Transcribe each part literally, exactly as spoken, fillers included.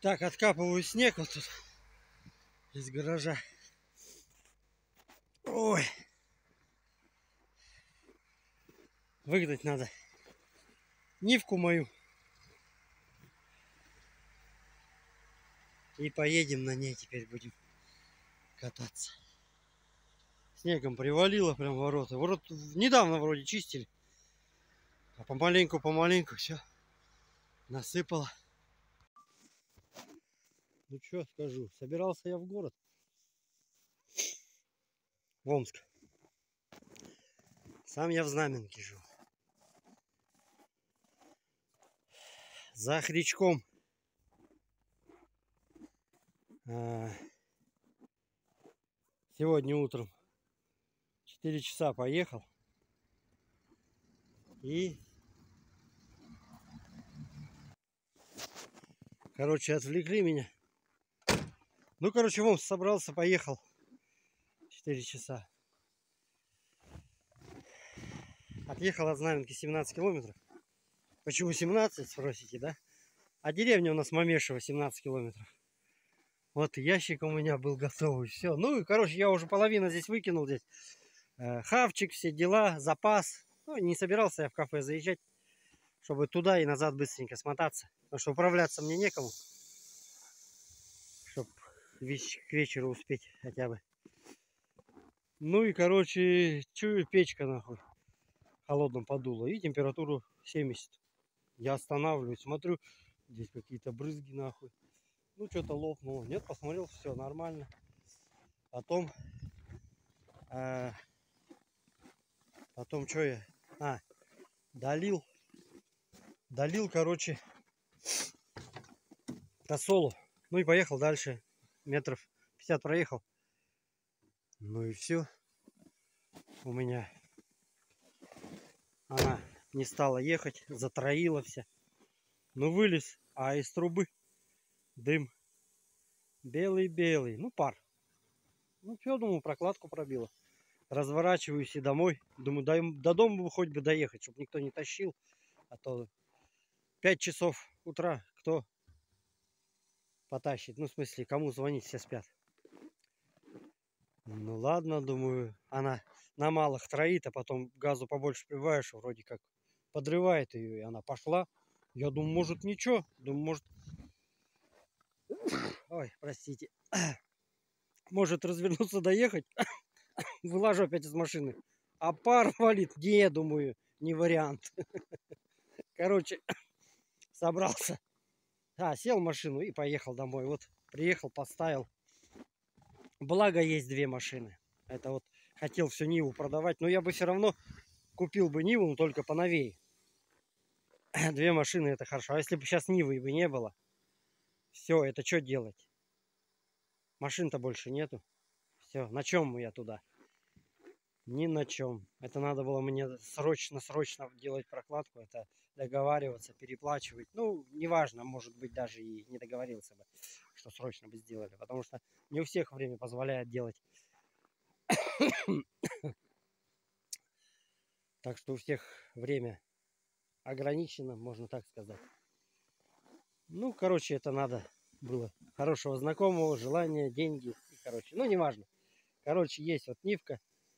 Так, откапываю снег вот тут из гаража. Ой. Выгнать надо Нивку мою. И поедем на ней, теперь будем кататься. Снегом привалило прям ворота. Ворот недавно вроде чистили. А помаленьку, помаленьку все насыпало. Ну что скажу, собирался я в город. В Омск. Сам я в Знаменке живу. За Хрячком. А, сегодня утром четыре часа поехал. И, короче, отвлекли меня. Ну, короче, в Омск собрался, поехал. четыре часа. Отъехал от Знаменки семнадцать километров. Почему семнадцать, спросите, да? А деревня у нас Мамешево, семнадцать километров. Вот ящик у меня был готовый. Все. Ну и, короче, я уже половину здесь выкинул. Здесь э, хавчик, все дела, запас. Ну, не собирался я в кафе заезжать, чтобы туда и назад быстренько смотаться. Потому что управляться мне некому. Чтобы к вечеру успеть хотя бы. Ну и, короче, чую, печка нахуй холодным подуло. И температуру семьдесят. Я останавливаюсь, смотрю, здесь какие-то брызги нахуй. Ну, что-то лопнуло. Нет, посмотрел, все нормально. Потом, э, потом, что я? А, долил, долил, короче, тосолу. Ну и поехал дальше. Метров пятьдесят проехал. Ну и все. У меня она не стала ехать, затроила вся. Ну, вылез, а из трубы дым. Белый-белый, ну, пар. Ну, все, думаю, прокладку пробила. Разворачиваюсь и домой. Думаю, до, до дома бы хоть бы доехать, чтобы никто не тащил. А то пять часов утра кто потащит? Ну, в смысле, кому звонить, все спят. Ну, ладно, думаю, она на малых троит, а потом газу побольше прибавишь, вроде как подрывает ее, и она пошла. Я думаю, может, ничего. Думаю, может... Ой, простите. Может развернуться, доехать. Вылажу опять из машины. А пар валит. Не, думаю, не вариант. Короче, собрался. А, сел в машину и поехал домой. Вот приехал, поставил. Благо есть две машины. Это вот хотел всю Ниву продавать. Но я бы все равно купил бы Ниву, но только поновее. Две машины это хорошо. А если бы сейчас Нивы бы не было, все, это что делать? Машин-то больше нету. Все, на чем я туда? Ни на чем. Это надо было мне срочно-срочно делать прокладку. Это договариваться, переплачивать. Ну, неважно, может быть, даже и не договорился бы, что срочно бы сделали. Потому что не у всех время позволяет делать. Так что у всех время ограничено, можно так сказать. Ну, короче, это надо было хорошего знакомого, желания, деньги. И, короче, ну, неважно. Короче, есть вот Нивка.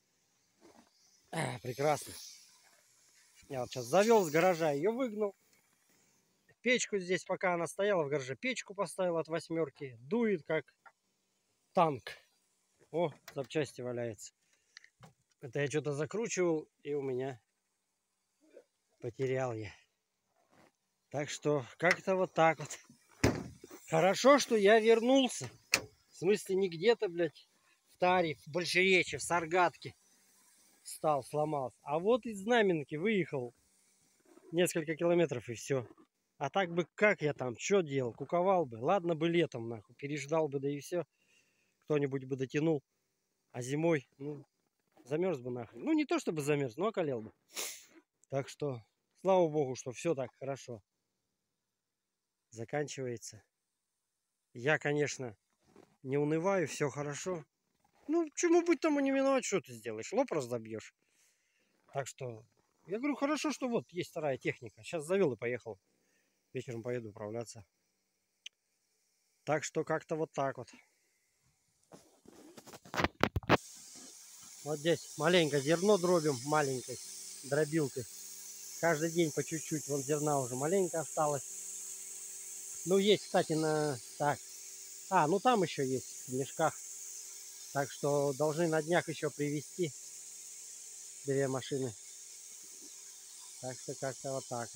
А, прекрасно. Я вот сейчас завел с гаража, ее выгнал. Печку здесь, пока она стояла в гараже, печку поставил от восьмерки. Дует как танк. О, запчасти валяется. Это я что-то закручивал, и у меня потерял я. Так что как-то вот так вот. Хорошо, что я вернулся. В смысле, не где-то, блядь, в Таре, в Большеречье, в Саргатке стал, сломался. А вот из Знаменки выехал несколько километров и все. А так бы как я там, что делал? Куковал бы. Ладно бы летом, нахуй, переждал бы, да и все. Кто-нибудь бы дотянул. А зимой, ну, замерз бы нахрен. Ну, не то чтобы замерз, но околел бы. Так что, слава богу, что все так хорошо заканчивается. Я, конечно, не унываю, все хорошо. Ну, чему быть тому не виноват, что ты сделаешь? Лоб разобьешь. Так что, я говорю, хорошо, что вот есть вторая техника. Сейчас завел и поехал. Вечером поеду управляться. Так что как-то вот так вот. Вот здесь маленько зерно дробим, маленькой дробилкой. Каждый день по чуть-чуть. Вон зерна уже маленько осталось. Ну, есть, кстати, на... Так. А, ну там еще есть в мешках. Так что должны на днях еще привезти две машины. Так что как-то вот так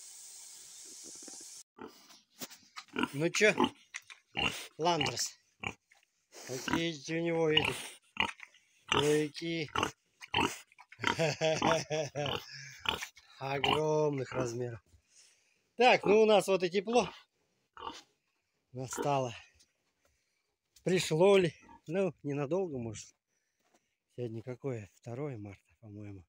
вот. Ну чё, Ландрос? Какие у него эти клыки. Огромных размеров. Так, ну у нас вот и тепло настало. Пришло ли? Ну, ненадолго, может. Сегодня какое? второе марта, по-моему.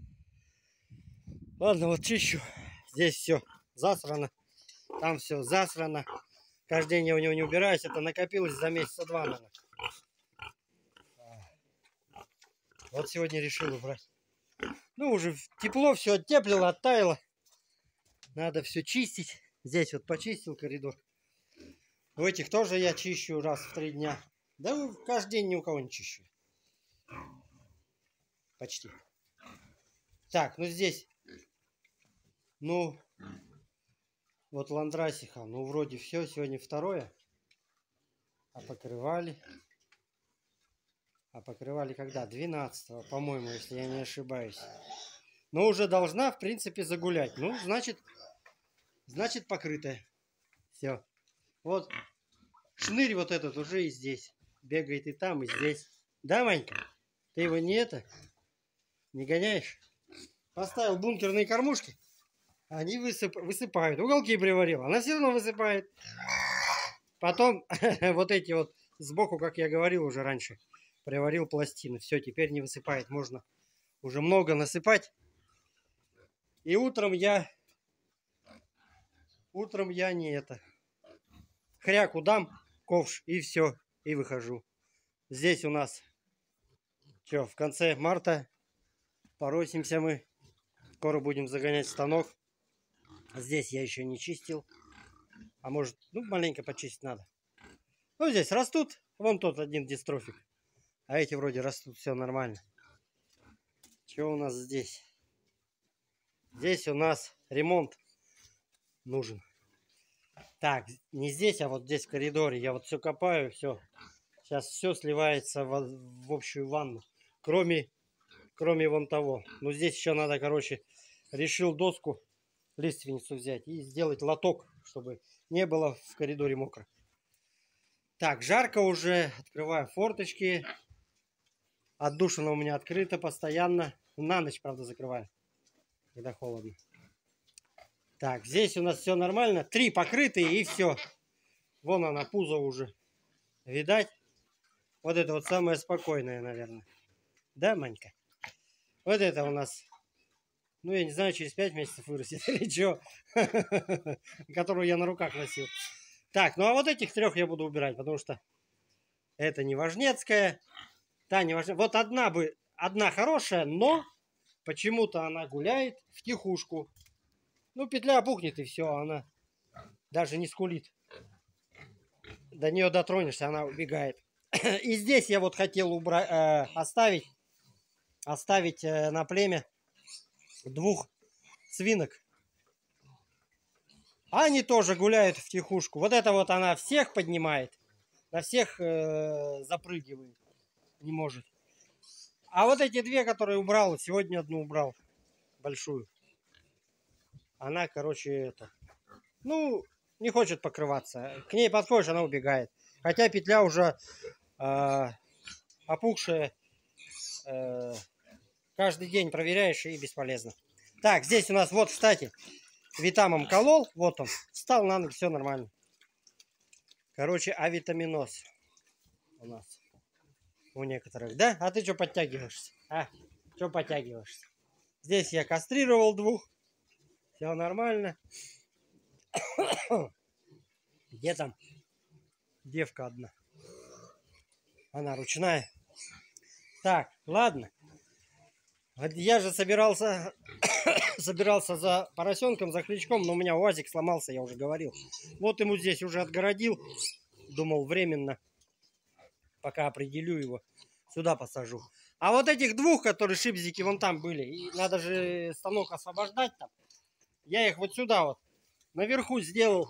Ладно, вот чищу. Здесь все засрано. Там все засрано. Каждый день я у него не убираюсь. Это накопилось за месяца два, наверное. Вот сегодня решил убрать. Ну, уже тепло, все оттеплило, оттаяло. Надо все чистить. Здесь вот почистил коридор. В этих тоже я чищу раз в три дня. Да каждый день ни у кого не чищу. Почти. Так, ну здесь. Ну, вот ландрасиха. Ну, вроде все. Сегодня второе. А покрывали. А покрывали когда? двенадцатого, по-моему, если я не ошибаюсь. Но уже должна, в принципе, загулять. Ну, значит, значит покрытая. Все. Вот шнырь вот этот уже и здесь. Бегает и там, и здесь. Да, Манька? Ты его не это? Не гоняешь? Поставил бункерные кормушки. Они высып... высыпают. Уголки приварил. Она все равно высыпает. Потом вот эти вот сбоку, как я говорил уже раньше, приварил пластины. Все, теперь не высыпает. Можно уже много насыпать. И утром я... Утром я не это... Хряку дам, ковш, и все. И выхожу. Здесь у нас... Что, в конце марта поросимся мы. Скоро будем загонять станок. Здесь я еще не чистил. А может, ну, маленько почистить надо. Ну, здесь растут. Вон тот один дистрофик. А эти вроде растут, все нормально. Что у нас здесь? Здесь у нас ремонт нужен. Так, не здесь, а вот здесь в коридоре. Я вот все копаю, все. Сейчас все сливается в, в общую ванну. Кроме, кроме вон того. Но здесь еще надо, короче, решил доску, лиственницу взять и сделать лоток, чтобы не было в коридоре мокро. Так, жарко уже. Открываю форточки. Отдушина у меня открыта постоянно. На ночь, правда, закрываю, когда холодно. Так, здесь у нас все нормально. Три покрытые и все. Вон она, пузо уже. Видать? Вот это вот самое спокойное, наверное. Да, Манька? Вот это у нас, ну, я не знаю, через пять месяцев вырастет или что. Которую я на руках носил. Так, ну а вот этих трех я буду убирать, потому что это не важнецкая. Та не важнецкая. Вот одна бы, одна хорошая, но почему-то она гуляет втихушку. Ну, петля опухнет и все, она даже не скулит. До нее дотронешься, она убегает. И здесь я вот хотел убрать, э, оставить, оставить э, на племя двух свинок. Они тоже гуляют втихушку. Вот это вот она всех поднимает, на всех э, запрыгивает, не может. А вот эти две, которые убрал, сегодня одну убрал, большую. Она, короче, это, ну, не хочет покрываться. К ней подходишь, она убегает. Хотя петля уже э, опухшая. Э, каждый день проверяешь и бесполезно. Так, здесь у нас вот, кстати, витамом колол. Вот он. Встал на ноги, все нормально. Короче, авитаминоз у нас у некоторых. Да? А ты что подтягиваешься? А? Что подтягиваешься? Здесь я кастрировал двух. Все нормально. Где там девка одна? Она ручная. Так, ладно. Я же собирался собирался за поросенком, за крючком, но у меня УАЗик сломался, я уже говорил. Вот ему здесь уже отгородил. Думал, временно, пока определю его, сюда посажу. А вот этих двух, которые шипзики вон там были, и надо же станок освобождать там. Я их вот сюда вот наверху сделал.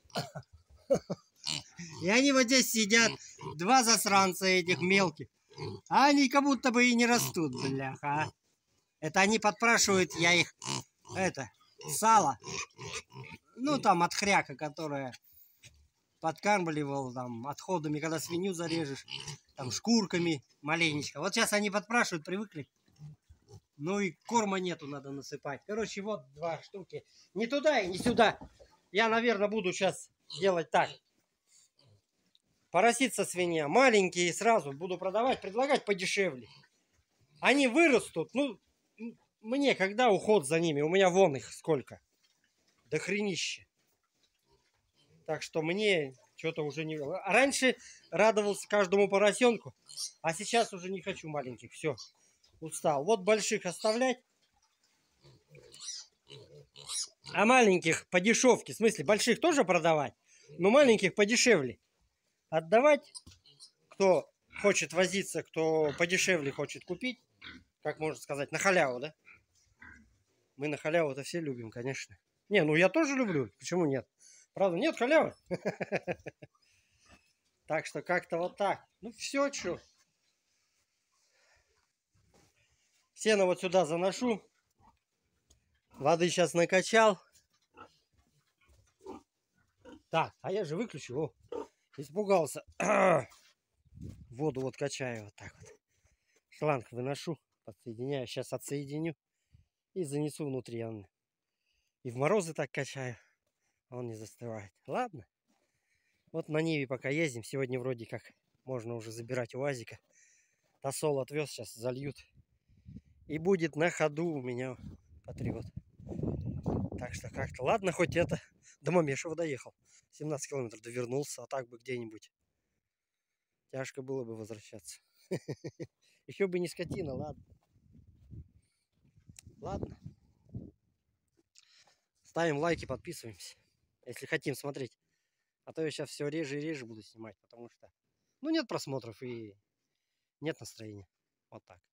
И они вот здесь сидят, два засранца этих мелких. А они как будто бы и не растут, бляха. А? Это они подпрашивают, я их, это, сало. Ну, там от хряка, которая подкармливал, там, отходами, когда свинью зарежешь, там, шкурками маленечко. Вот сейчас они подпрашивают, привыкли. Ну и корма нету, надо насыпать. Короче, вот два штуки. Не туда и не сюда. Я, наверное, буду сейчас делать так. Поросится свинья. Маленькие сразу буду продавать, предлагать подешевле. Они вырастут. Ну, мне когда уход за ними? У меня вон их сколько. До хренища. Так что мне что-то уже не... Раньше радовался каждому поросенку, а сейчас уже не хочу маленьких. Все, устал. Вот больших оставлять. А маленьких по дешевке, в смысле больших тоже продавать, но маленьких подешевле. Отдавать, кто хочет возиться, кто подешевле хочет купить, как можно сказать, на халяву, да? Мы на халяву-то все любим, конечно. Не, ну я тоже люблю, почему нет? Правда, нет халявы? Так что как-то вот так. Ну все, что. Сено вот сюда заношу. Воды сейчас накачал. Так, а я же выключил. О, испугался. Воду вот качаю вот так вот. Шланг выношу, подсоединяю. Сейчас отсоединю и занесу внутри. И в морозы так качаю. Он не застывает. Ладно. Вот на Ниве пока ездим. Сегодня вроде как можно уже забирать УАЗика. Тосол отвез, сейчас зальют. И будет на ходу у меня Патриот. Так что как-то. Ладно, хоть это. До Мамешева доехал. семнадцать километров довернулся. А так бы где-нибудь. Тяжко было бы возвращаться. Еще бы не скотина, ладно. Ладно. Ставим лайки, подписываемся. Если хотим смотреть. А то я сейчас все реже и реже буду снимать. Потому что, ну, нет просмотров и нет настроения. Вот так.